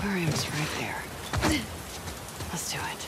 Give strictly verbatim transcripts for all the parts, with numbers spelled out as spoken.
aquarium's right there. Let's do it.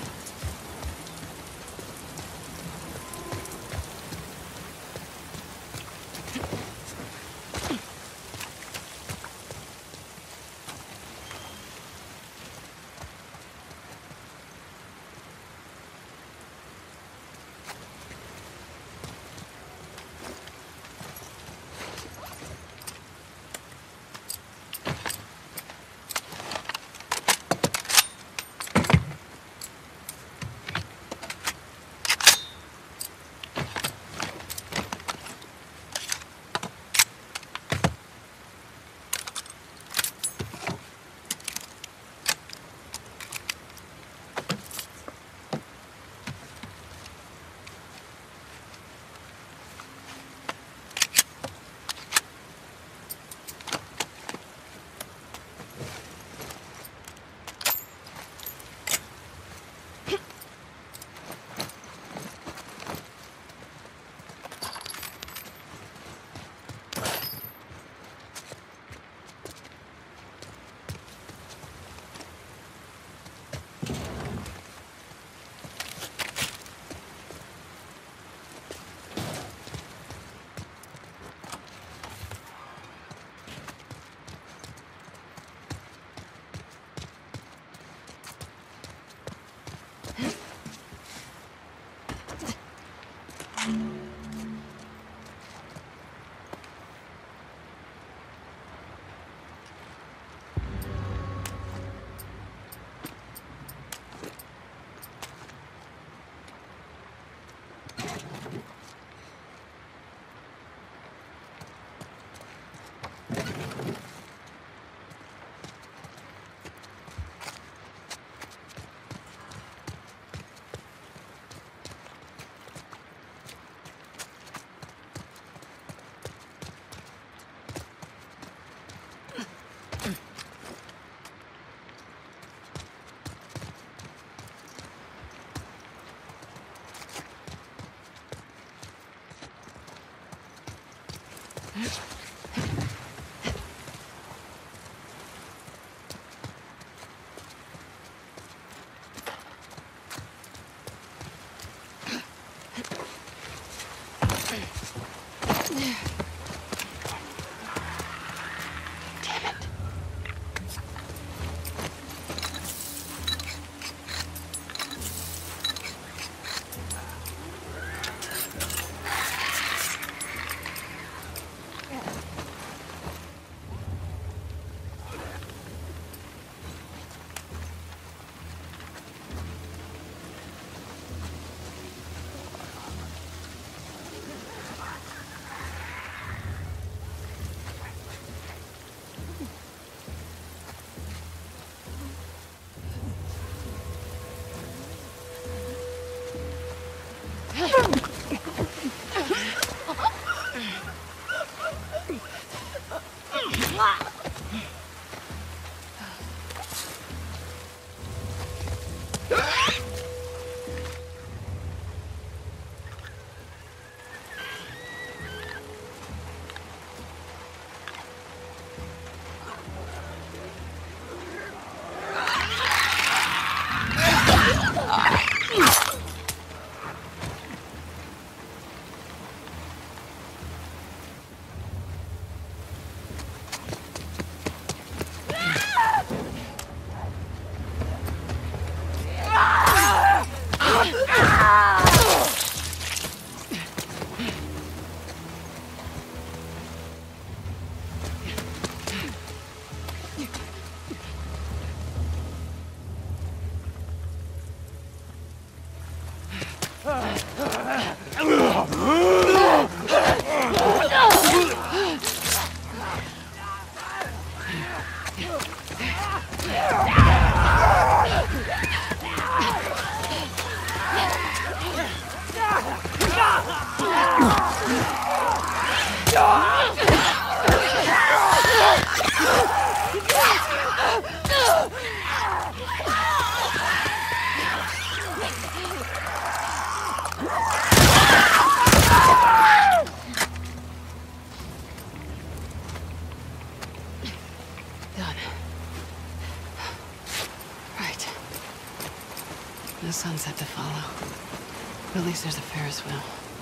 The sunset to follow. But at least there's a Ferris wheel.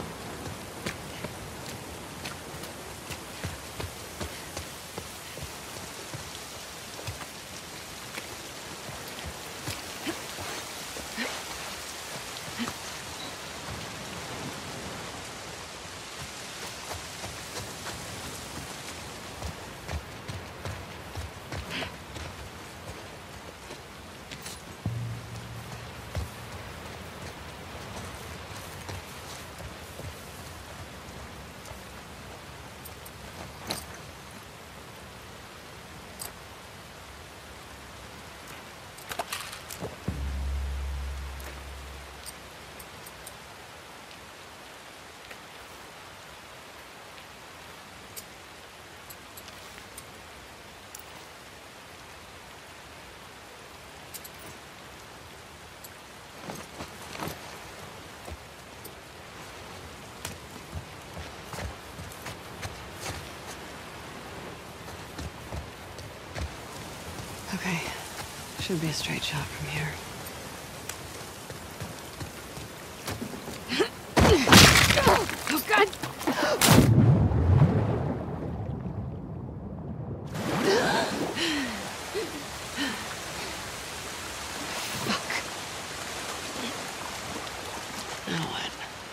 Okay. Should be a straight shot from here. Oh, God! Fuck. Now what?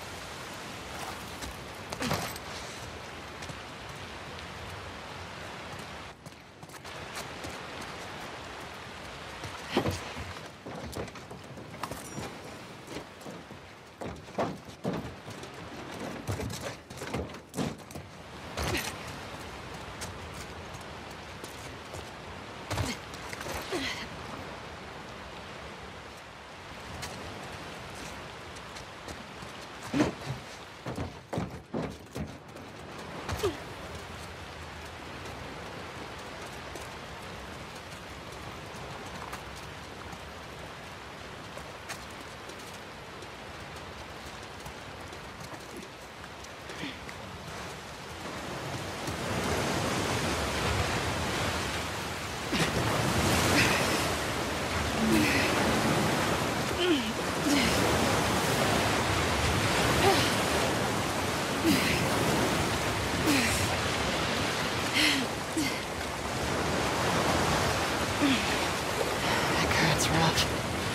That current's rough.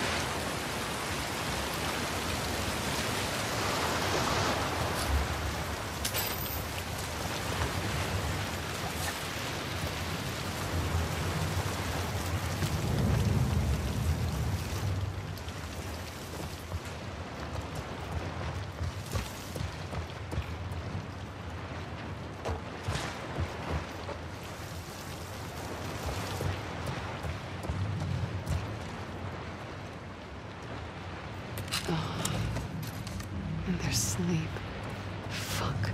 Oh, and their sleep. Fuck.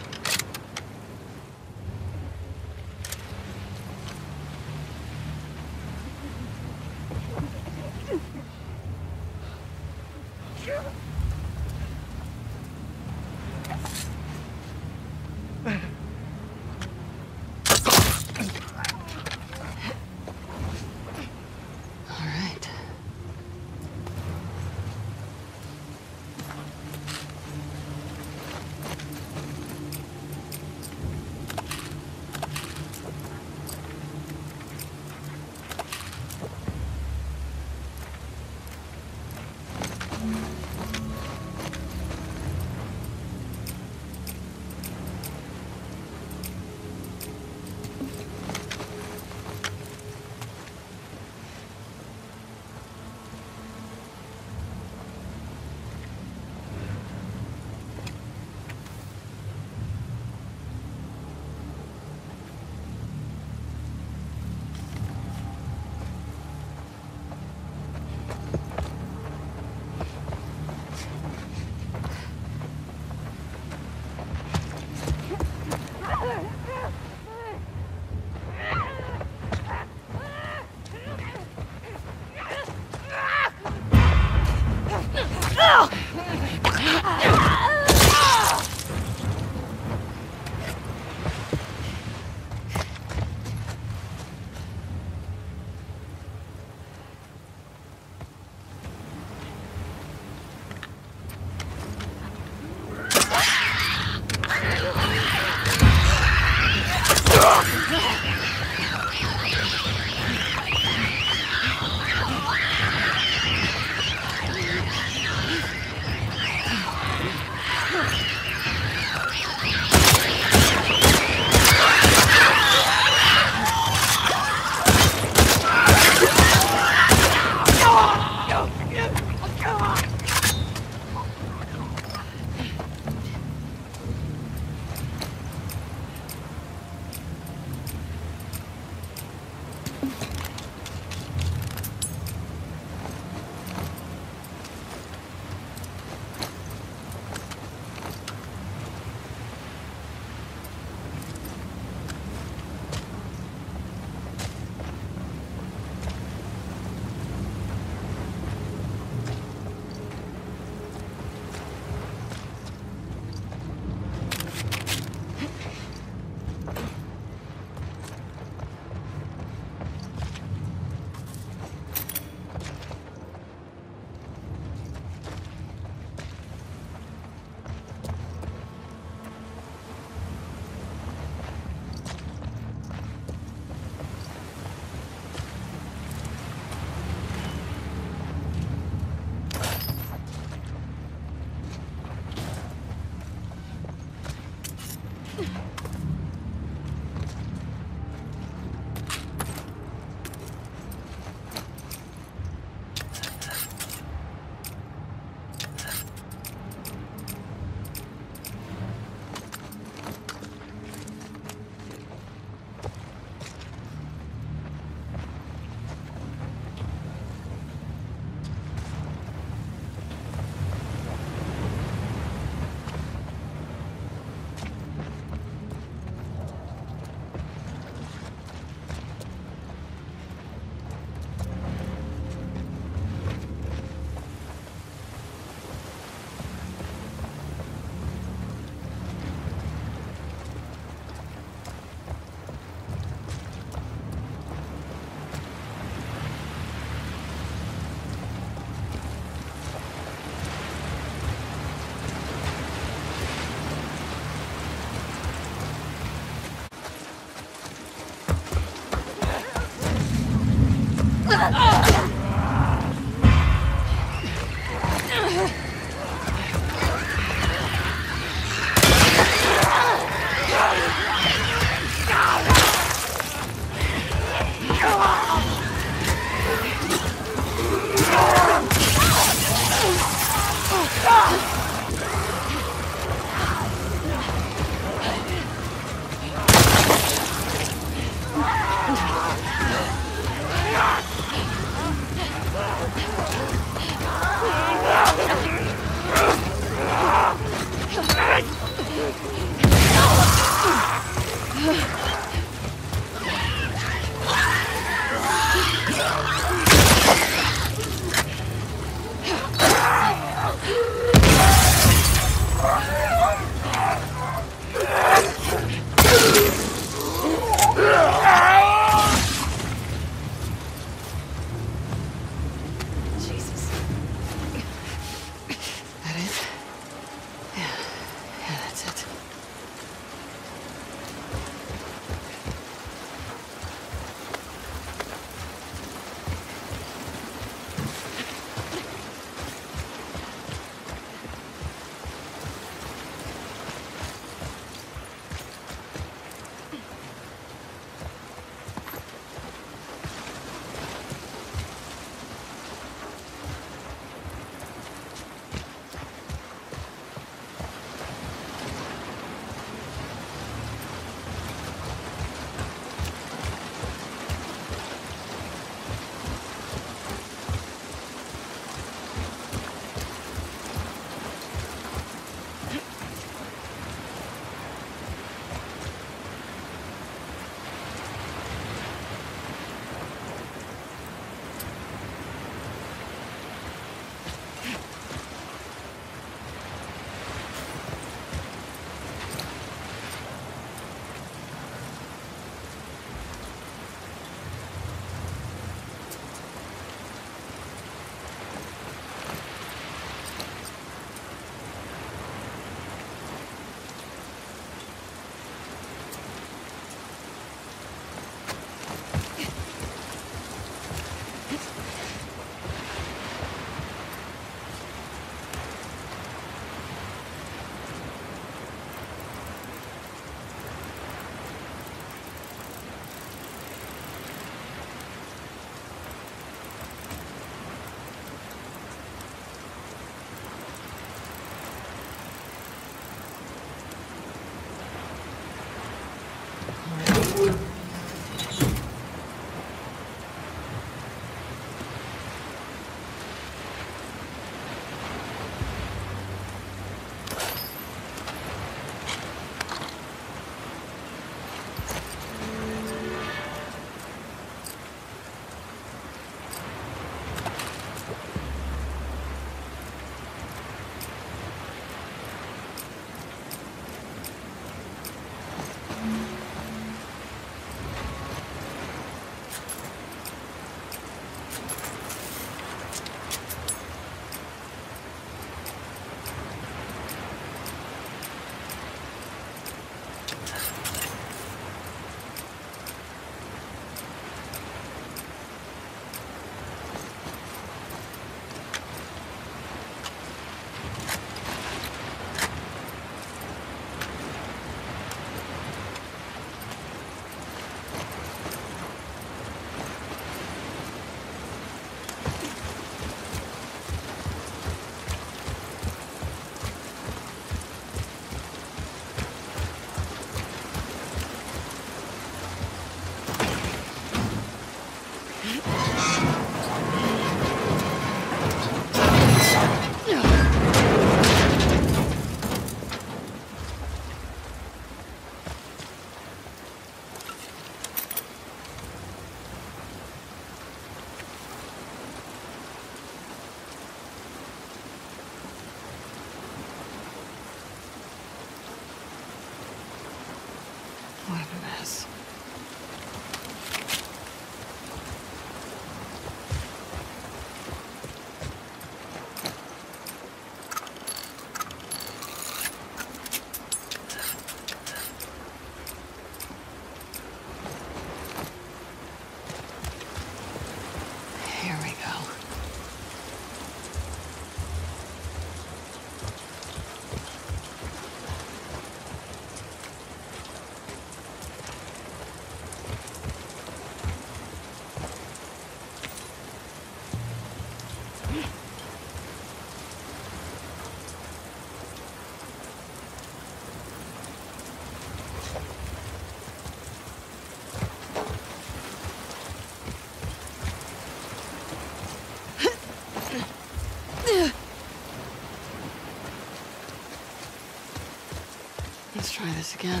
this again.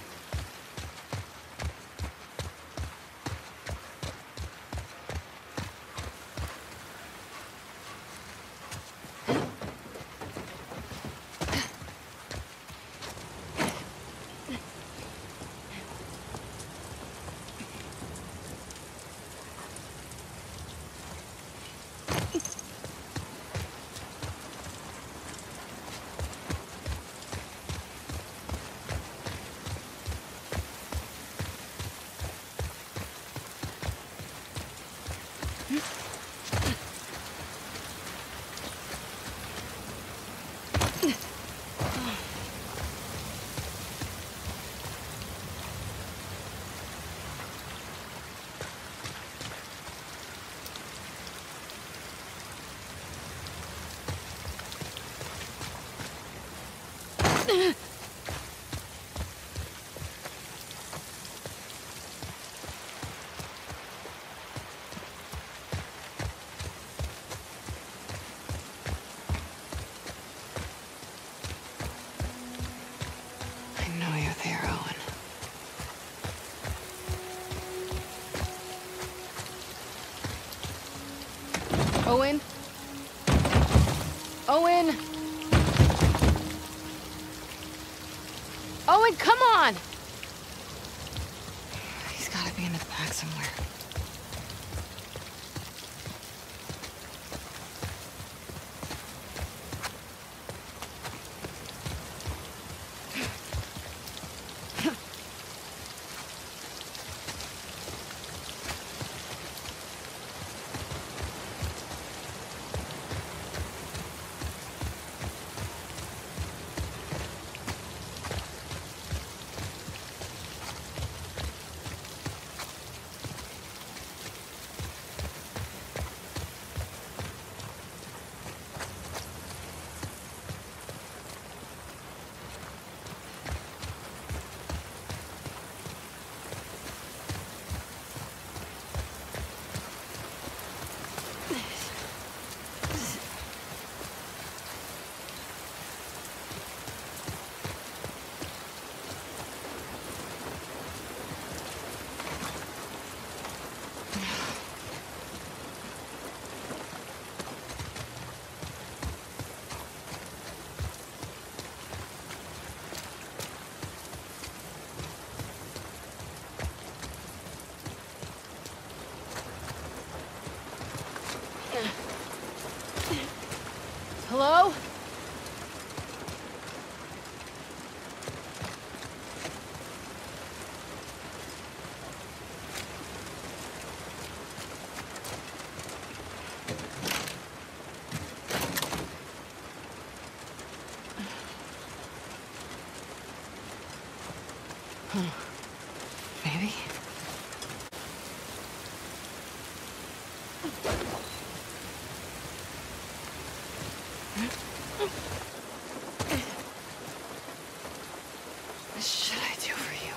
I know you're there, Owen. Owen? Owen! Owen, come on! He's gotta be in the back somewhere. Hello? Huh. Maybe? What should I do for you?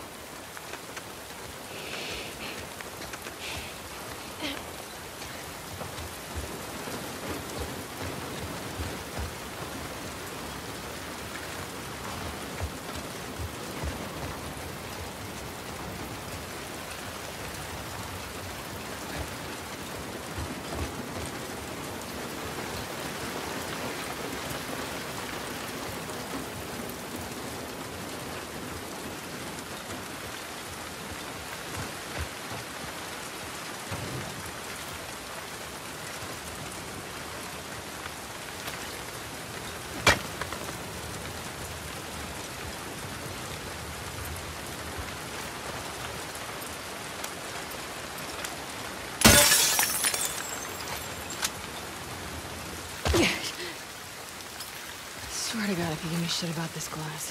Swear to God if you give me shit about this glass.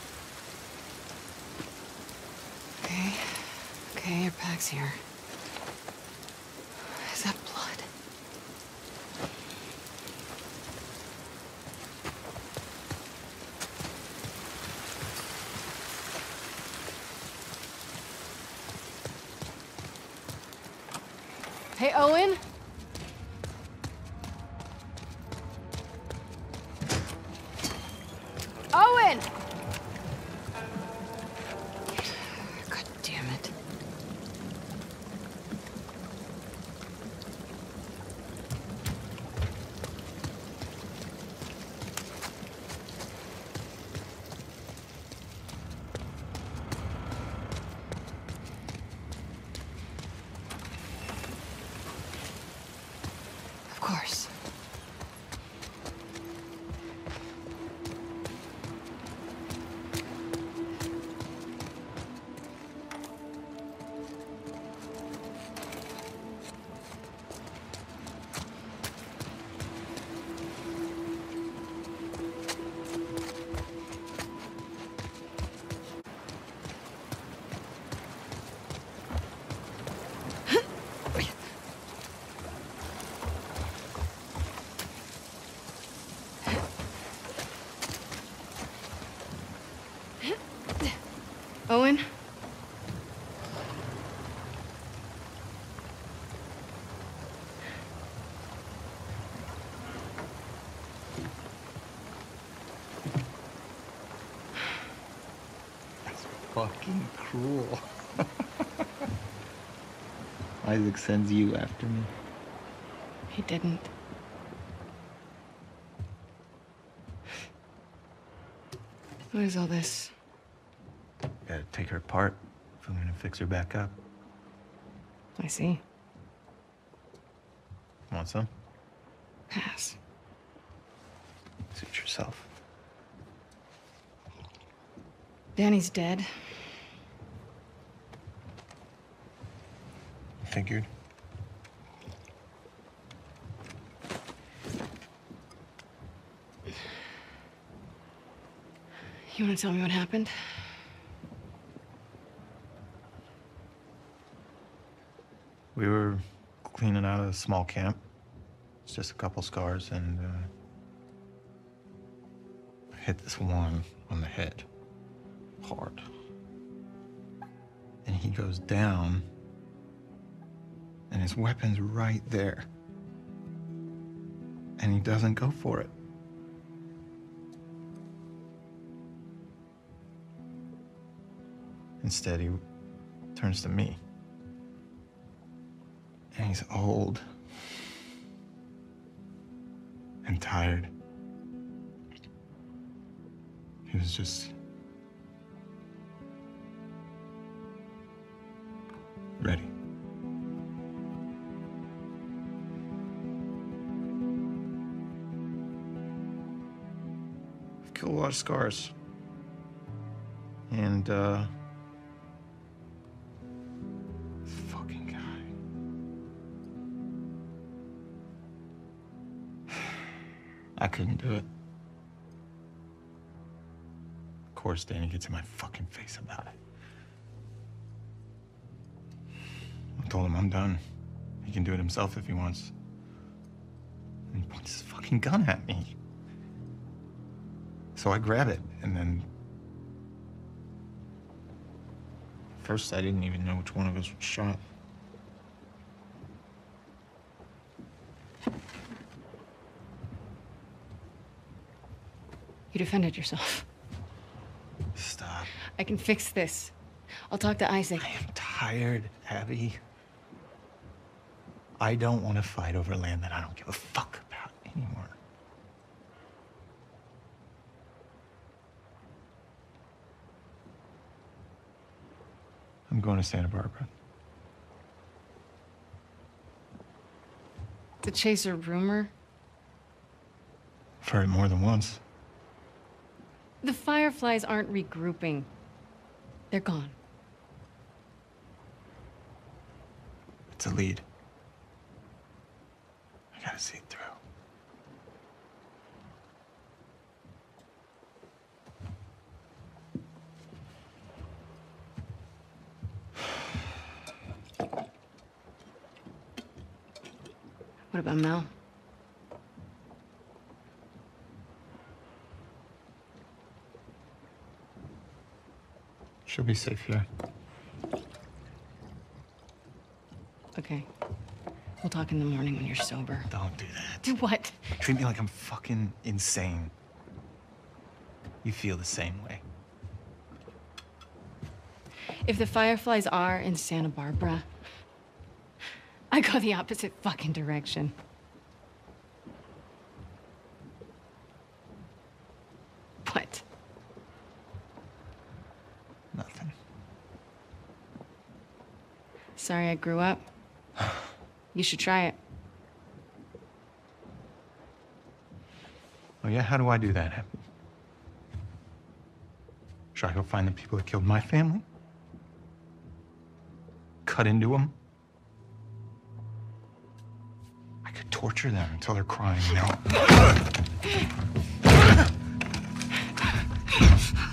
Okay. Okay, your pack's here. Is that blood? Hey, Owen? Owen! course. Owen? That's fucking cruel. Isaac sends you after me. He didn't. What is all this? Gotta take her apart if I'm gonna fix her back up. I see. Want some? Pass. Suit yourself. Danny's dead. Figured. You want to tell me what happened? We were cleaning out a small camp. It's just a couple scars, and uh, I hit this one on the head hard. And he goes down, and his weapon's right there. And he doesn't go for it. Instead, he turns to me. And he's old and tired. He was just ready. I've killed a lot of scars. And, uh, I couldn't do it. Of course, Danny gets in my fucking face about it. I told him I'm done. He can do it himself if he wants. And he points his fucking gun at me. So I grab it, and then... First, I didn't even know which one of us was shot. You defended yourself. Stop. I can fix this. I'll talk to Isaac. I am tired, Abby. I don't want to fight over land that I don't give a fuck about anymore. I'm going to Santa Barbara. To chase a rumor? I've heard it more than once. The Fireflies aren't regrouping. They're gone. It's a lead. I gotta see it through. What about Mel? She'll be safe here. Okay. We'll talk in the morning when you're sober. Don't do that. Do what? Treat me like I'm fucking insane. You feel the same way. If the Fireflies are in Santa Barbara, I go the opposite fucking direction. What? Nothing. Sorry I grew up. You should try it. Oh yeah, how do I do that, Happy? Should I go find the people that killed my family? Cut into them? I could torture them until they're crying, you know?